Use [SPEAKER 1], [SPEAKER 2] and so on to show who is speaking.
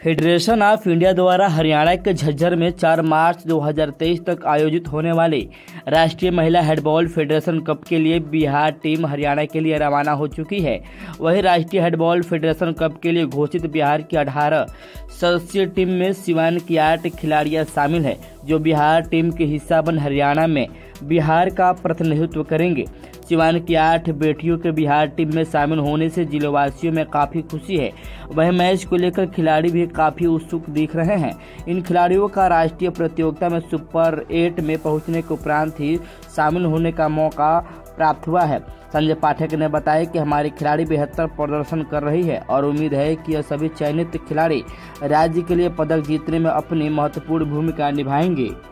[SPEAKER 1] Federation of India द्वारा हरियाणा के झज्जर में 4 मार्च 2023 तक आयोजित होने वाले राष्ट्रीय महिला हैंडबॉल फेडरेशन कप के लिए बिहार टीम हरियाणा के लिए रवाना हो चुकी है। वहीं राष्ट्रीय हैंडबॉल फेडरेशन कप के लिए घोषित बिहार की 18 सदस्यीय टीम में सिवान की 8 खिलाड़ियां शामिल हैं, जो बिहार टीम के हिस्सा बन हरियाणा में बिहार का प्रतिनिधित्व करेंगे। सिवान की 8 बेटियों के बिहार टीम में शामिल होने से जिलेवासियों में काफी खुशी है। वह मैच को लेकर खिलाड़ी भी काफी उत्सुक दिख रहे हैं। इन खिलाड़ियों का राष्ट्रीय प्रतियोगिता में सुपर 8 में पहुंचने के उपरांत ही शामिल होने का मौका प्राप्त हुआ है। संजय पाठक ने बताया कि हमारी खिलाड़ी बेहतर प्रदर्शन कर रही है और उम्मीद है कि यह सभी चयनित खिलाड़ी राज्य के लिए पदक जीतने में अपनी महत्वपूर्ण भूमिका निभाएंगे।